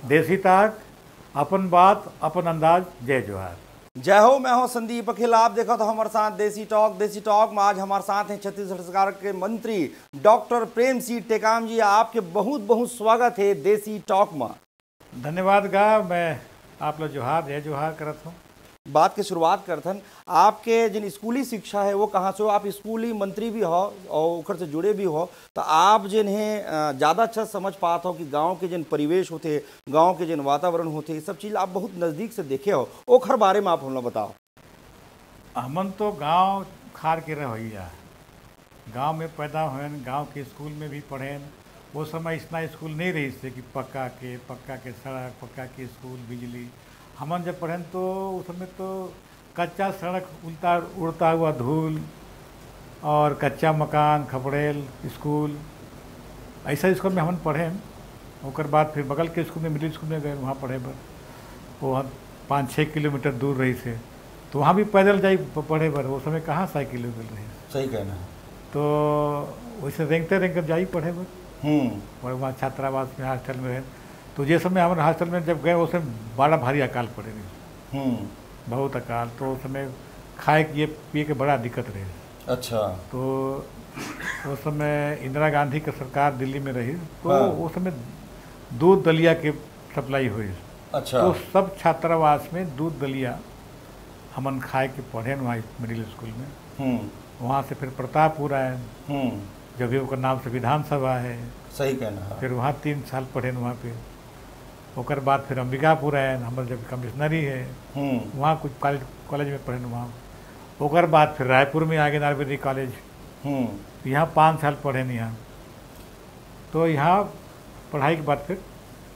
देसी ताक, अपन बात, अपन अंदाज। जय जोहार। जय हो। मैं हूं संदीप अखिल। आप देखो तो हमारे साथ देसी टॉक में आज हमारे साथ हैं छत्तीसगढ़ सरकार के मंत्री डॉक्टर प्रेम सिंह टेकाम जी। आपके बहुत बहुत स्वागत है देसी टॉक में। धन्यवाद गा। मैं आप लोग जोहार, जय जोहार करत हूँ। बात की शुरुआत करथन। आपके जिन स्कूली शिक्षा है वो कहाँ से हो? आप स्कूली मंत्री भी हो और उखर से जुड़े भी हो, तो आप जिन्हें ज़्यादा अच्छा समझ पाते हो कि गांव के जिन परिवेश होते, गांव के जिन वातावरण होते, ये सब चीज़ आप बहुत नज़दीक से देखे हो, ओखर बारे में आप हम लोग बताओ। हमन तो गांव खार के रहिया, गांव में पैदा हुए, गांव के स्कूल में भी पढ़े। वो समय इतना स्कूल नहीं रही से कि पक्का के सड़क, पक्का के स्कूल, बिजली। हमन जब पढ़े तो उस समय तो कच्चा सड़क, उड़ता हुआ धूल और कच्चा मकान, खपड़ेल स्कूल, ऐसा स्कूल में हमन पढ़े। ओकर बाद फिर बगल के स्कूल में, मिडिल स्कूल में गए, वहाँ पढ़े बर। वो 5-6 किलोमीटर दूर रही से, तो वहाँ भी पैदल जाई पढ़े बर। वो समय कहाँ साइकिल मिल रही। सही कहना है। तो वैसे रेंगते जाई पढ़े बर। और वहाँ छात्रावास में, हॉस्टल में रहे। तो जिस समय हमारे हॉस्टल में जब गए, उस समय बड़ा भारी अकाल पड़े रही, बहुत अकाल। तो उस समय खाए पिए के बड़ा दिक्कत रही। अच्छा। तो उस समय इंदिरा गांधी की सरकार दिल्ली में रही, तो उस समय दूध दलिया के सप्लाई हुई। अच्छा। तो सब छात्रावास में दूध दलिया हमन खाए के पढ़े वहाँ मिडिल स्कूल में। वहाँ से फिर प्रतापपुर आए, जब भी उसका नाम से विधानसभा है। सही कहना है। फिर वहाँ 3 साल पढ़े वहाँ पे। ओकर बाद फिर अंबिकापुर आए, हमारे जब कमिश्नरी है, वहाँ कुछ कॉलेज में पढ़े वहाँ। ओकर बाद फिर रायपुर में आगे आयुर्वेदिक कॉलेज, यहाँ 5 साल पढ़े नहीं यहाँ। तो यहाँ पढ़ाई के बाद फिर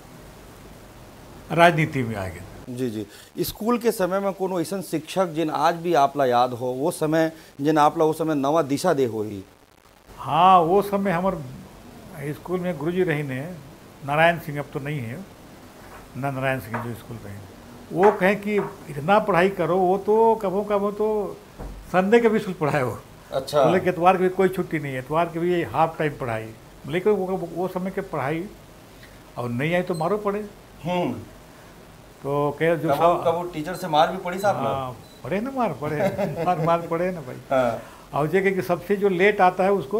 राजनीति में आ गए। जी जी। स्कूल के समय में कोनो ऐसा शिक्षक जिन आज भी आपला याद हो, वो समय जिन आपला वो समय नवा दिशा दे हो ही? हाँ, वो समय हमारे स्कूल में गुरुजी रही ने नारायण सिंह, अब तो नहीं है ना, नारायण सिंह जो स्कूल रहे, वो कहें कि इतना पढ़ाई करो। वो तो कबो तो संडे के भी स्कूल पढ़ाए हो। अच्छा। बोले कि एतवार की भी कोई छुट्टी नहीं है, एतवार के भी हाफ टाइम पढ़ाई। लेकिन वो समय के पढ़ाई और नहीं आई तो मारो पड़े। तो कह जो कबो टीचर से मार भी पड़ी साहब? हाँ, पड़े ना, मार पड़े ना भाई। और जगह कि सबसे जो लेट आता है उसको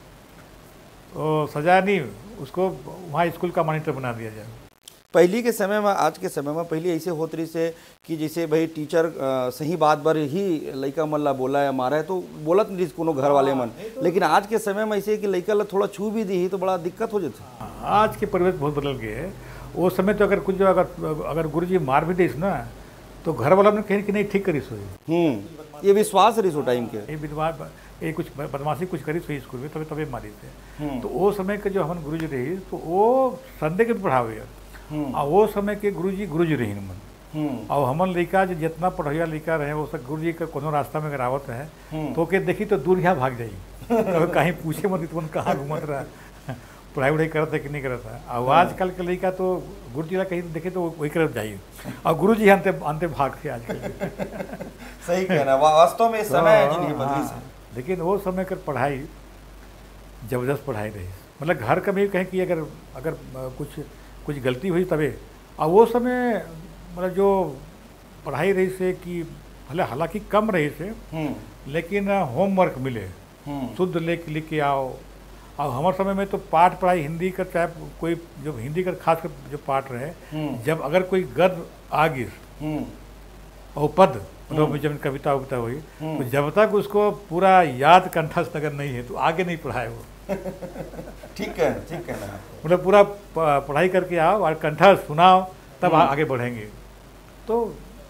सजा नहीं, उसको वहाँ स्कूल का मॉनिटर बना दिया जाए। पहली के समय में, आज के समय में पहले ऐसे होत रही से कि जैसे भाई टीचर सही बात पर ही लड़का मन ला बोला या मारा है तो बोलत नहीं कोनो घर वाले मन। लेकिन आज के समय में ऐसे कि लड़का ला थोड़ा छू भी दी तो बड़ा दिक्कत हो जाती। आज के परिवेश बहुत बदल गए है। वो समय तो अगर कुछ अगर गुरुजी मार भी देस ना, तो घर वाला ने कहीं कि नहीं ठीक करी सोई। ये विश्वास रही सो टाइम के, ये कुछ बदमाशी कुछ करी सोई स्कूल में, तभी मारी थे। तो वो समय के जो हम गुरुजी रही, तो वो संडे के भी पढ़ावे। और वो समय के गुरुजी रही मन। और हमन लड़का जो जितना पढ़िया लड़का रहे, वो सब गुरुजी का कोनो रास्ता में अगर आवत है तो के देखी तो दूर यहाँ भाग जाई। कहीं पूछे मत तुम कहाँ घूमत रहा, पढ़ाई वढ़ाई करता है कि नहीं करता है। और आजकल के लड़का तो गुरुजी ला कहीं देखे तो वही करत जाइए, और गुरुजी अंते भाग थे आजकल। सही कहना, वास्तव में समय बदली से। लेकिन वो समय कर पढ़ाई जबरदस्त पढ़ाई रही। मतलब घर का भी कहें कि अगर कुछ गलती हुई तबे। और वो समय मतलब जो पढ़ाई रही से कि भले हालांकि कम रही से, लेकिन होमवर्क मिले, शुद्ध लिख के आओ। और हमारे समय में तो पाठ पढ़ाई हिंदी का, चाहे कोई जो हिंदी का खास कर जो पाठ रहे, जब अगर कोई गद्य आ गिर और पद मतलब जब कविता उविता हुई, तो जब तक उसको पूरा याद कंठस्थ अगर नहीं है तो आगे नहीं पढ़ाए वो। ठीक है, ठीक है ना। मतलब पूरा पढ़ाई करके आओ और कंठस्थ सुनाओ, तब आगे बढ़ेंगे। तो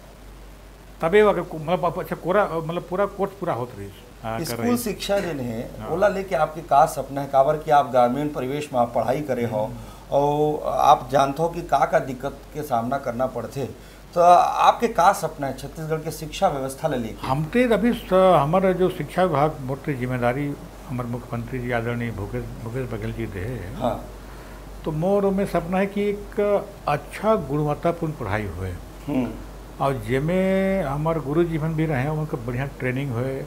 तबे अगर मतलब अच्छा कोरा मतलब पूरा कोर्स पूरा होता रही। स्कूल शिक्षा जिन है ओला लेके आपके का सपना है? काबर कि आप ग्रामीण परिवेश में आप पढ़ाई करे हो और आप जानते हो कि का दिक्कत के सामना करना पड़ते, तो आपके का सपना है छत्तीसगढ़ के शिक्षा व्यवस्था ले लेके? हमते अभी हमारा जो शिक्षा विभाग मोटी जिम्मेदारी हमारे मुख्यमंत्री जी आदरणीय भूपेश बघेल जी दे। हाँ। तो मोर में सपना है कि एक अच्छा गुणवत्तापूर्ण पढ़ाई हुए, और जेमें हमारे गुरु जी भी रहे, उनका बढ़िया ट्रेनिंग हुए,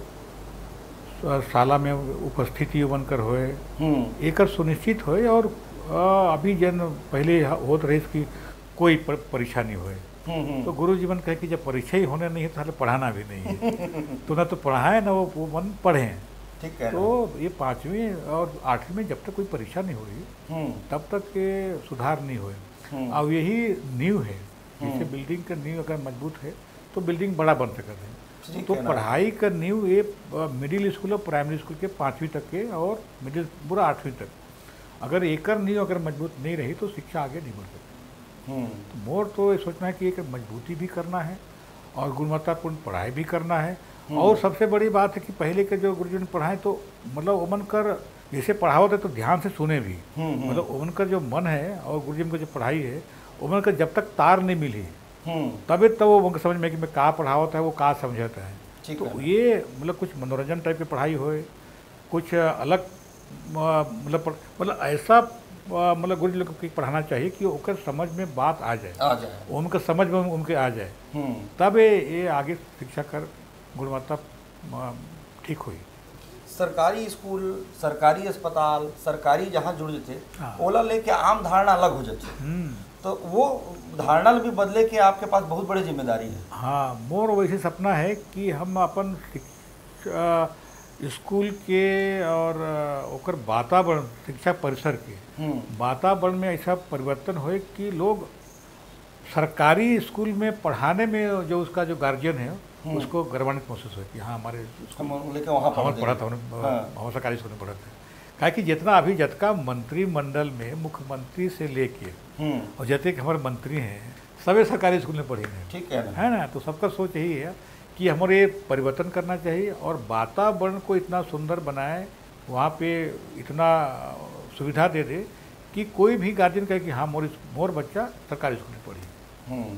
शाला में उपस्थिति बनकर होए, एक सुनिश्चित होए। और अभी जन पहले होत रही कि कोई परीक्षा नहीं होए। तो गुरु जीवन कहे कि जब परीक्षा ही होने नहीं है तो हमें पढ़ाना भी नहीं है। तो ना तो पढ़ाएं ना वो मन पढ़ें। ठीक है। तो ये 5वीं और 8वीं में जब तक कोई परीक्षा नहीं हो रही तब तक ये सुधार नहीं हुए। अब यही नींव है, जैसे बिल्डिंग का नींव अगर मजबूत है तो बिल्डिंग बड़ा बन सकता है। तो पढ़ाई का नींव ये मिडिल स्कूल और प्राइमरी स्कूल के 5वीं तक के और मिडिल पूरा 8वीं तक, अगर एक नींव अगर मजबूत नहीं रही तो शिक्षा आगे नहीं बढ़ सकती। तो मोर तो ये सोचना है कि एक मजबूती भी करना है और गुणवत्तापूर्ण पढ़ाई भी करना है। और सबसे बड़ी बात है कि पहले के जो गुरुजन पढ़ाएं तो मतलब ओमन कर जैसे पढ़ाओ थे तो ध्यान से सुने भी, मतलब ओमन का जो मन है और गुरुजन का जो पढ़ाई है ओमन का जब तक तार नहीं मिली तभी तो वो उनको समझ में कि मैं कहाँ पढ़ावता है वो कहाँ समझाता है। तो ये मतलब कुछ मनोरंजन टाइप की पढ़ाई होए, कुछ अलग मतलब ऐसा मतलब गुरु लोग को पढ़ाना चाहिए कि उनकर समझ में बात आ जाए, उनका समझ में उनके आ जाए, तब ये आगे शिक्षा कर गुणवत्ता ठीक हुई। सरकारी स्कूल, सरकारी अस्पताल, सरकारी जहाँ जुड़ जाते ओला लेके आम धारणा अलग हो जाती, तो वो धारणा भी बदले के आपके पास बहुत बड़ी जिम्मेदारी है। हाँ, मोर वैसे सपना है कि हम अपन स्कूल के और ओकर वातावरण शिक्षा परिसर के वातावरण में ऐसा परिवर्तन होए कि लोग सरकारी स्कूल में पढ़ाने में जो उसका जो गार्जियन है उसको गर्वान्वित महसूस हो कि हाँ हमारे वहाँ पढ़ा था, हम सरकारी स्कूल में पढ़ा था। क्या कि जितना अभी जतका मंत्रिमंडल में मुख्यमंत्री से लेके और जते के हमारे मंत्री हैं सभी सरकारी स्कूल में पढ़े हैं, ठीक है ना। तो सबका सोच यही है कि हमारे परिवर्तन करना चाहिए और वातावरण को इतना सुंदर बनाए, वहाँ पे इतना सुविधा दे दे कि कोई भी गार्जियन कहे कि हाँ मोर बच्चा सरकारी स्कूल में पढ़ी।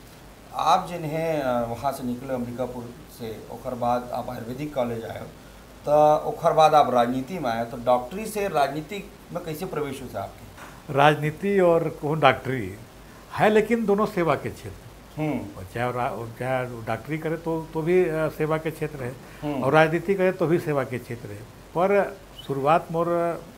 आप जिन्हें वहाँ से निकले अंबिकापुर से, ओकर बाद आप आयुर्वेदिक कॉलेज आए, तो ओकर बाद आप राजनीति में आए, तो डॉक्टरी से राजनीति में कैसे प्रवेश हुआ आपकी? राजनीति और कौन डॉक्टरी है, लेकिन दोनों सेवा के क्षेत्र, चाहे डॉक्टरी करे तो भी सेवा के क्षेत्र है और राजनीति करे तो भी सेवा के क्षेत्र है। पर शुरुआत मोर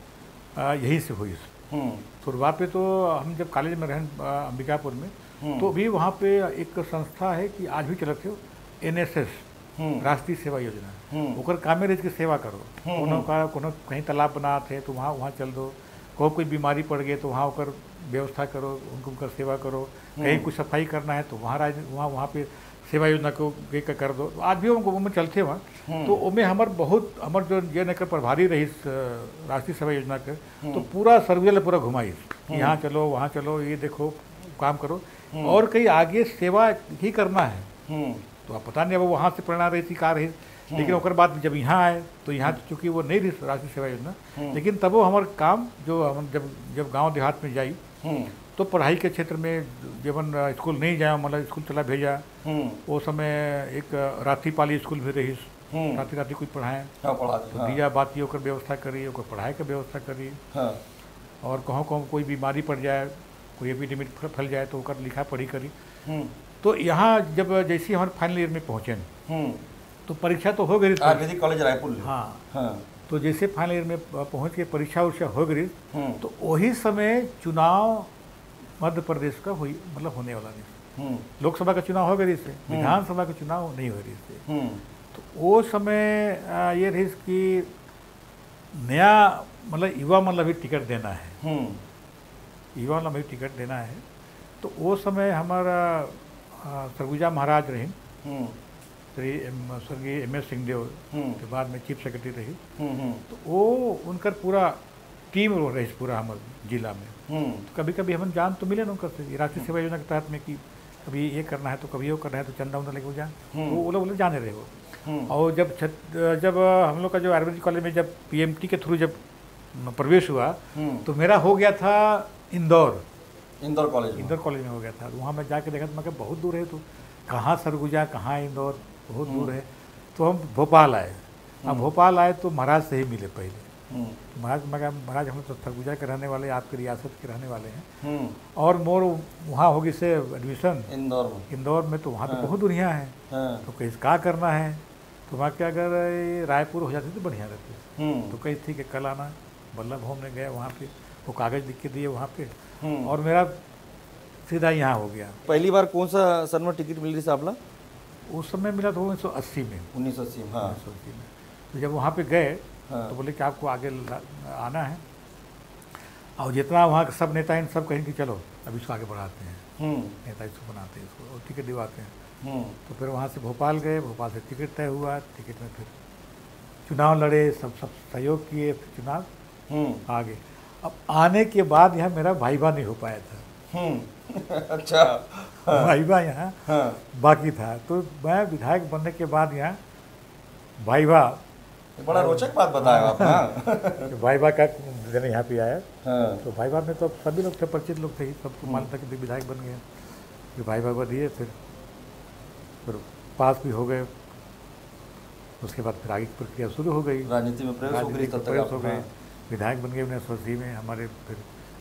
यही से हुई। शुरुआत पे तो हम जब कॉलेज में रहें अंबिकापुर में तो भी वहाँ पे एक संस्था है कि आज भी चलते हो, NSS राष्ट्रीय सेवा योजना, ओकर काम में रह के सेवा करो। कोनो कहीं तालाब बनाते तो वहाँ चल दो, कोई बीमारी पड़ गई तो वहाँ ओकर व्यवस्था करो, उनकर सेवा करो, कहीं कुछ सफाई करना है तो वहाँ पे सेवा योजना को कर दो। तो आज भी उनको चलते वहाँ, तो उनमें हमार जो जे नकर प्रभारी रही राष्ट्रीय सेवा योजना के, तो पूरा सर्वियल पूरा घुमाई, यहाँ चलो वहाँ चलो, ये देखो काम करो और कहीं आगे सेवा ही करना है। तो आप पता नहीं अब वहाँ से प्रेरणा रही थी का रही, लेकिन ओकर बाद जब यहाँ आए तो यहाँ चूँकि वो नहीं रही राष्ट्रीय सेवा योजना, लेकिन तब वो हमारे काम जो हम जब गांव देहात में जाई तो पढ़ाई के क्षेत्र में जब स्कूल नहीं जाए, मतलब स्कूल चला भेजा, वो समय एक राती पाली स्कूल भी रही, राती कुछ पढ़ाएं तो दिया बाती ओकर व्यवस्था करी, ओकर पढ़ाई के व्यवस्था करी। और कहूँ कोई बीमारी पड़ जाए, कोई एपिडेमिक फैल जाए तो ओकर लिखा पढ़ी करी। तो यहाँ जब जैसे हमारे फाइनल ईयर में पहुँचे तो परीक्षा तो हो गई आयुर्वेदिक कॉलेज रायपुर। हाँ, तो जैसे फाइनल ईयर में पहुँच के परीक्षा उरीक्षा हो गई तो वही समय चुनाव मध्य प्रदेश का मतलब होने वाला नहीं। लोकसभा का चुनाव हो गई से, विधानसभा का चुनाव नहीं हो रही से। तो वो समय ये रही कि नया मतलब युवा मतलब भी टिकट देना है, युवा मतलब भी टिकट देना है। तो वो समय हमारा सरगुजा महाराज रहे, स्वर्गीय MS सिंहदेव के बाद में चीफ सेक्रेटरी रही, तो वो उनका पूरा टीम रही पूरा हमारे जिला में। तो कभी कभी हम जान तो मिले ना उनका राष्ट्रीय सेवा योजना के तहत में कि कभी ये करना है तो कभी वो करना है, तो चंदा उंदा लेके जाए, वो लोग जाने रहे वो। और जब हम लोग का जो आयुर्वेदिक कॉलेज में जब PMT के थ्रू जब प्रवेश हुआ तो मेरा हो गया था इंदौर कॉलेज में हो गया था। वहाँ मैं जाके देखा तो मैं बहुत दूर है, तो कहाँ सरगुजा कहाँ इंदौर, बहुत दूर है। तो हम भोपाल आए। अब भोपाल आए तो महाराज से ही मिले पहले। तो महाराज हम तो सरगुजा के रहने वाले, आपकी रियासत के रहने वाले हैं, और मोर वहाँ होगी से एडमिशन इंदौर में, तो वहाँ तो बहुत दुनिया है, तो कहीं क्या करना है, तो वहाँ के अगर रायपुर हो जाती तो बढ़िया रहती। तो कहीं थी कि कल आना, बल्लभ होम में गए, वहाँ पे वो कागज़ लिख के दिए वहाँ पे। और मेरा सीधा यहाँ हो गया। पहली बार कौन सा सन में टिकट मिल रही थी आपला? उस समय मिला था 1980 में। 1980 में, हाँ। 1980 में। तो जब वहाँ पे गए हाँ। तो बोले कि आपको आगे आना है, और जितना वहाँ के सब नेता इन सब कहें कि चलो अब इसको आगे बढ़ाते हैं, नेता इसको बनाते हैं, इसको और टिकट दिवाते हैं। तो फिर वहाँ से भोपाल गए, भोपाल से टिकट तय हुआ, टिकट में फिर चुनाव लड़े, सब सहयोग किए, फिर चुनाव आ गए। अब आने के बाद यहाँ मेरा भाईबा नहीं हो पाया था। अच्छा। भाईबा यहाँ बाकी था, तो मैं विधायक बनने के बाद यहाँ भाईबा, बड़ा रोचक बात बताया आप। हाँ। भाईबा का दिन यहाँ पे आया। हाँ। तो भाईबा में तो सभी लोग थे, परिचित लोग थे ही, सबको मालूम था कि विधायक बन गए। फिर भाईबा दिए, फिर पास भी हो गए। उसके बाद फिर आगे की प्रक्रिया शुरू हो गई, राजनीति में प्रवेश हो गई, तब तक आप हो गए, विधायक बन गए 1980 में। हमारे फिर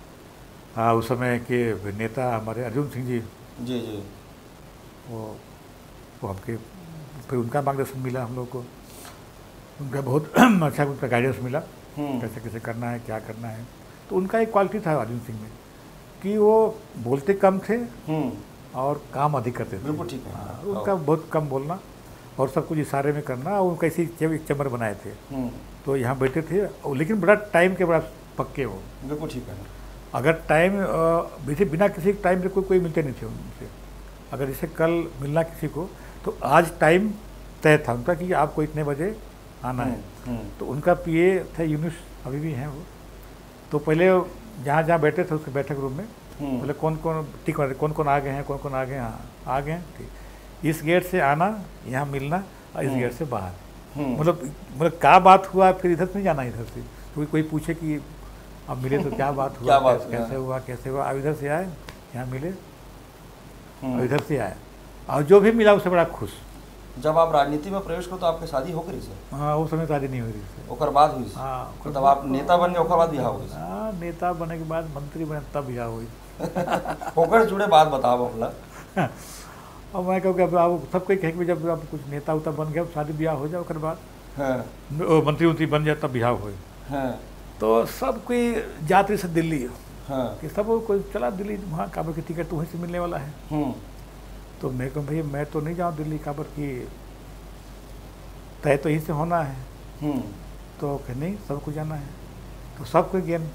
उस समय के नेता हमारे अर्जुन सिंह जी, जी, वो हमके फिर उनका मार्गदर्शन मिला हम लोग को, उनका बहुत अच्छा उनका गाइडेंस मिला, कैसे कैसे करना है, क्या करना है। तो उनका एक क्वालिटी था अर्जुन सिंह में कि वो बोलते कम थे और काम अधिक करते थे। बिल्कुल ठीक है। हाँ, उनका बहुत कम बोलना और सब कुछ इशारे में करना, और उनका इसी चैम्बर बनाए थे। तो यहाँ बैठे थे, लेकिन बड़ा टाइम के बड़ा पक्के हो। बिल्कुल ठीक है। अगर टाइम बिना किसी टाइम से कोई मिलते नहीं थे उनसे। अगर जैसे कल मिलना किसी को, तो आज टाइम तय था उनका कि आपको इतने बजे आना है। तो उनका पीए थे यूनुस, अभी भी हैं वो। तो पहले जहाँ जहाँ बैठे थे उसके बैठक रूम में बोले कौन कौन ठीक है, कौन कौन आ गए हैं, कौन कौन आ गए हैं। हाँ, आ गए हैं, ठीक। इस गेट से आना, यहाँ मिलना, और इस गेट से बाहर। मतलब क्या बात हुआ, फिर इधर से नहीं जाना, इधर से कोई पूछे कि अब मिले तो क्या बात हुआ, कैसे हुआ। अब इधर से आए, यहाँ मिले, और इधर से आए, और जो भी मिला उससे बड़ा खुश। जब आप राजनीति में प्रवेश करो तो आपकी शादी हो गई सर? हाँ, उस समय शादी नहीं हो रही थी। ओकर बाद हुई? हाँ, तब आप नेता बन गए, ओकर बाद बिहार हुई? हाँ, नेता बनने के बाद मंत्री बने तब बिहार हुई। ओकर जुड़े बात बताओ अपना। और मैं कहूँ कि अब आप सब कोई कहे कि जब आप कुछ नेता उता बन गया, शादी ब्याह हो जाए, ओकर बाद मंत्री उंत्री बन जाए तब बिहार हुए। तो सब कोई जाते से दिल्ली, कि सब कोई चला दिल्ली, वहाँ काबर की टिकट तो वहीं से मिलने वाला है। तो मैं कहूँ भैया मैं तो नहीं जाऊँ दिल्ली, काबर की तय तो यहीं से होना है। तो नहीं, सबको जाना है, तो सबको ज्ञान।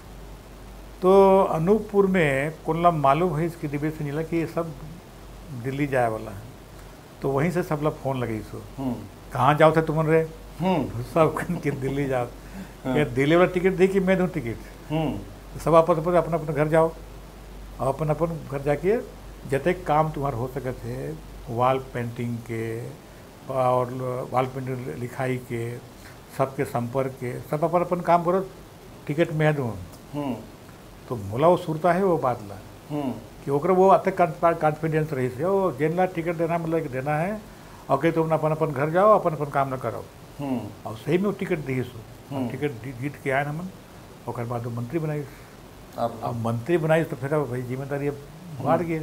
तो अनूपपुर में कोल्लम मालूम है इसकी डिबेट से मिला कि ये सब दिल्ली जाए वाला है। तो वहीं से सब लोग फोन लगे इसको, कहाँ जाओ थे तुम रे? सब कि दिल्ली जाओ। दिल्ली वाला टिकट दी कि मैं दूँ टिकट? तो सब आपस में अपना अपना घर जाओ, और अपन अपन घर जाके जते काम तुम्हारा हो सके थे, वॉल पेंटिंग के और वॉल पेंटिंग लिखाई के, सबके संपर्क के, सब अपन अपन काम करो, टिकट मैं दूँ। तो मोला वो सुरता है वो बात ला कि ओकरा वो अत कॉन्फिडेंस रही से वो जेनला टिकट देना मतलब कि देना है, और कहीं तुम अपन अपन घर जाओ, अपन अपन काम न करो। और सही में वो टिकट दी सो, टिकट जीत के आए हमन, और बाद वो मंत्री बनाई। अब मंत्री बनाई तो फिर भाई जिम्मेदारी बढ़ गए।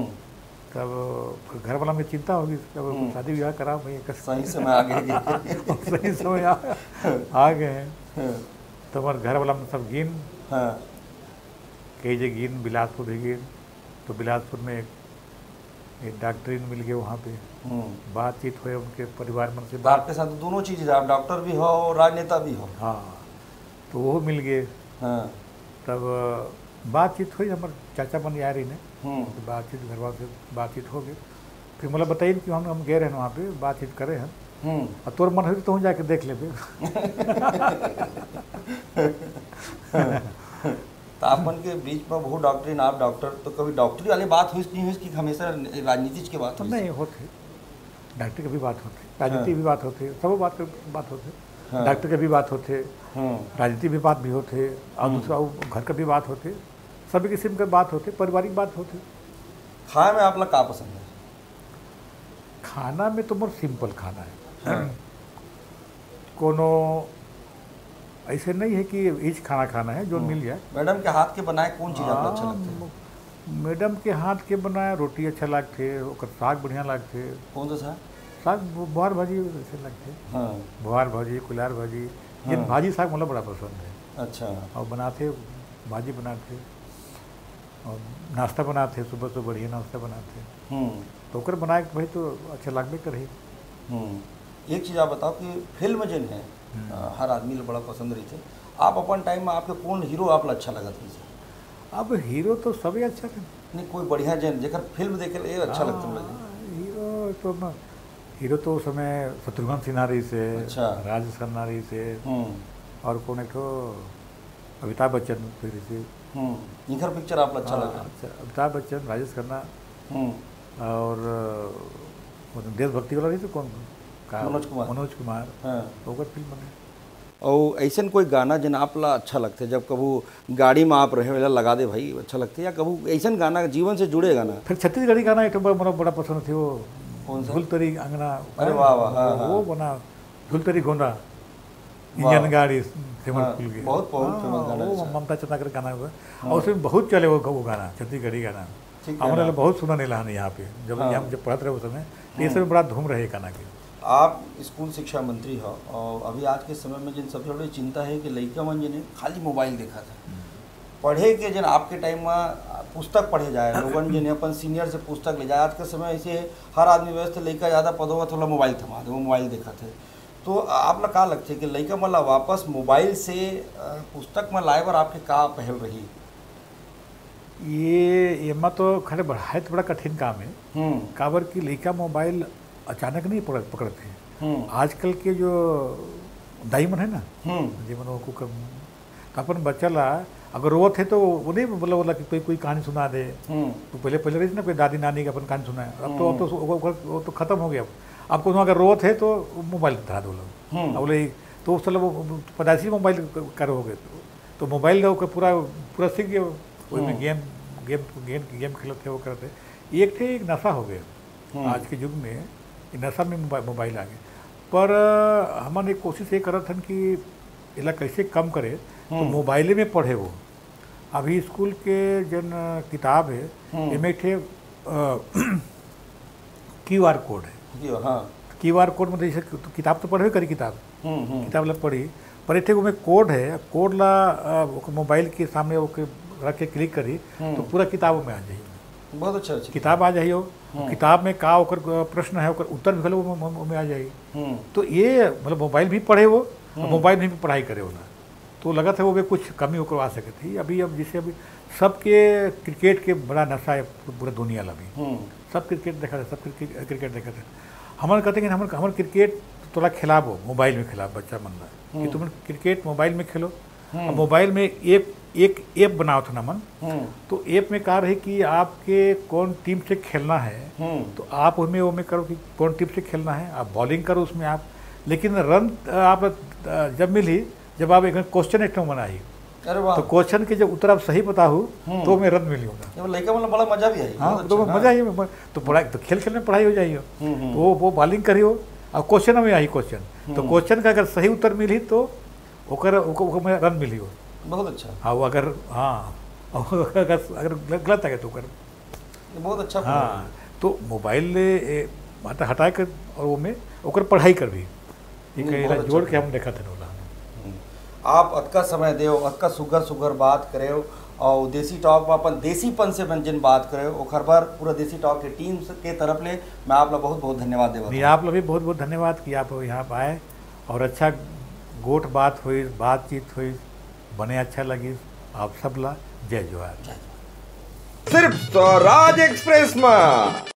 तब घर वाला में चिंता होगी, तब शादी ब्याह करा भाई, सही समय आ गए। सही समय आ गए हैं। तो हमारे घर वाला में सब गिन, कई जगह गिन, बिलासपुर भी गिन। तो बिलासपुर में एक डॉक्टरीन मिल गए, वहाँ पे बातचीत हुए उनके परिवार में से। आपके साथ दोनों चीज़, आप डॉक्टर भी हो और राजनेता भी हो। हाँ, तो वो मिल गए। तब बातचीत हुई, हमारे चाचा बन आ रही ने, तो बातचीत घर वालों से बातचीत हो गई। फिर मतलब बताइए कि हम गए रहे वहाँ पे, बातचीत करे हैं, और तोर मन हो तो हम जाके देख ले। तो अपन के बीच में बहुत डॉक्टरी, आप डॉक्टर, तो कभी डॉक्टरी वाली बात हुई नहीं हुई कि हमेशा राजनीति की बात? तो नहीं होती, डॉक्टर की भी बात होती, राजनीति भी बात होती, सब बात होती। डॉक्टर के भी बात होते, राजनीति भी बात भी होते, और दूसरा घर का भी बात होते, सभी किस्म के बात होते, पारिवारिक बात होती। खाने में आप लोग क्या पसंद है? खाना में तो बहुत सिंपल खाना है। कोनो ऐसे नहीं है कि इस खाना है जो मिल जाए। मैडम के हाथ के बनाए कौन चीज़ आपको अच्छा लगता है? मैडम के हाथ के बनाए रोटी अच्छा लगते, साग बढ़िया लगते। कौन सा साग? साग बुआर भाजी ऐसे लगते। बुआर भाजी, कुल्हार भाजी, ये भाजी साग मतलब बड़ा पसंद है। अच्छा। और बनाते भाजी बनाते, और नाश्ता बनाते सुबह से बढ़िया नाश्ता बनाते हम्म तो ओकर बनाए के भाई तो अच्छा लगबे करे। एक चीज़ आप बताओ कि फिल्म जिन है हर आदमी ला बड़ा पसंद रही थे। आप अपन टाइम में आपके कौन हीरो आपला अच्छा लगत रही? अब हीरो तो सभी अच्छा थे। नहीं कोई बढ़िया जन जेकर फिल्म देखे ये अच्छा लगता लगे? हीरो तो उस समय शत्रुघ्न सिन्हा रही से, अच्छा। राजेश खन्ना रही से, और कौन एक अमिताभ बच्चन रही से। इनकर पिक्चर आपला अच्छा लगा? अच्छा, अमिताभ बच्चन, राजेश खन्ना और देशभक्ति वाला रही से कौन का? मनोज कुमार। तो ओकर फिल्म बने। और ऐसा कोई गाना जिन आपला अच्छा लगते जब कबू गाड़ी में आप रहे वाला लगा दे भाई अच्छा लगते, या कबू ऐसा गाना जीवन से जुड़े गाना? फिर छत्तीसगढ़ी गाना एक बड़ा पसंद थे वो, झुलतरी अंगना। अरे वाह वाह, वो बना झुलतरी गोंदा इंजन गाड़ी फेमस खुल गया, बहुत फेमस गाना। वो ममता चंद्राकर गाना हुआ और उसमें बहुत चले वो गाना, छत्तीसगढ़ी गाना हमारे बहुत सुना नहीं लहान यहाँ पे जब हम जब पढ़ते रहे उस समय, ये सब बड़ा धूम रहे गाना के। आप स्कूल शिक्षा मंत्री हो और अभी आज के समय में जिन सबसे बड़ी चिंता है कि लड़का मन जिन्हें खाली मोबाइल देखा था पढ़े के जिन आपके टाइम में पुस्तक पढ़े जाए लोगन जिन्हें अपन सीनियर से पुस्तक ले जाए। आज के समय ऐसे हर आदमी व्यवस्था लड़का ज़्यादा पदों में थोड़ा मोबाइल थमा दे, वो मोबाइल देखा थे। तो आप लोग का लगते कि लड़का मतलब वापस मोबाइल से पुस्तक में लाए बर आपके का पहल रही? ये एमा तो खैर है तो बड़ा कठिन काम है। काबर की लड़का मोबाइल अचानक नहीं पकड़ते। आजकल के जो दाई मन है ना, जीवन को तो अपन बच्चा ला अगर रोवत है तो वो नहीं बोला कि कोई कहानी सुना दे। तो पहले रही ना कोई दादी नानी का अपन कहानी सुनाए, अब तो वो तो खत्म हो गया। अब को अगर रोवत है तो मोबाइल धरा दो लोग, बोले तो उस वो पैदाइशी मोबाइल कर हो गए तो मोबाइल पूरा सीख गया। उसमें गेम खेलते वो करते, एक नशा हो गया आज के युग में, नशा में मोबाइल आ गए। पर हमने एक कोशिश ये करत हन कि इला कैसे कम करे तो मोबाइले में पढ़े वो। अभी स्कूल के जन किताब है इनमें QR कोड है। QR कोड में जैसे किताब तो पढ़े करी किताब ला पढ़ी, पर एक में कोड है, कोड ला मोबाइल के सामने रख के क्लिक करी तो पूरा किताब में आ जाइए। बहुत अच्छा किताब आ जाइए। किताब में का ओकर प्रश्न है ओकर उत्तर भी वो में आ जाइए। तो ये मतलब मोबाइल भी पढ़े वो, मोबाइल में भी पढ़ाई करे वो ना, तो लगा था वो भी कुछ कमी होकर आ सके थी। अभी अब जैसे अभी सबके क्रिकेट के बड़ा नशा है पूरा दुनिया ला भी, सब क्रिकेट देखा था, सब क्रिकेट देखा था। हमारे कहते हैं कि हमारे क्रिकेट थोड़ा खिलाबो, मोबाइल में खिलाफ बच्चा मन ला कि तुम क्रिकेट मोबाइल में खेलो। मोबाइल में एक ऐप बनाओ था ना मन, तो ऐप में कहा रहे कि आपके कौन टीम से खेलना है तो आप उसमें करो कि कौन टीम से खेलना है, आप बॉलिंग करो उसमें आप, लेकिन रन आप जब मिली जब आप एक क्वेश्चन एक बनाई तो क्वेश्चन के जब उत्तर आप सही बता हो तो मैं रन मिली होगा। लड़का मतलब बड़ा मजा भी आई। हाँ तो मजा आई, तो पढ़ाई तो खेल में पढ़ाई हो जाइए। तो वो बॉलिंग करी हो और क्वेश्चन में आई क्वेश्चन, तो क्वेश्चन का अगर सही उत्तर मिली तो ओकर रन मिली हो। बहुत अच्छा। हाँ वो अगर गलत है तो कर बहुत अच्छा। हाँ तो मोबाइल हटा कर और वो में ओकर पढ़ाई कर भी जोड़ के हम देखा था। आप अतका समय दे, अतका सुगर बात करे और देसी टॉक में अपन देसीपन से जिन बात करे ओखर बार पूरा देसी टॉक के टीम के तरफ ले मैं आप लोग बहुत बहुत धन्यवाद देवा। नहीं आप लोग भी बहुत बहुत धन्यवाद कि आप यहाँ आए और अच्छा गोट बात हुई, बातचीत हुई, बने अच्छा लगी। आप सब ला जय जोहार। सिर्फ स्वराज एक्सप्रेस में।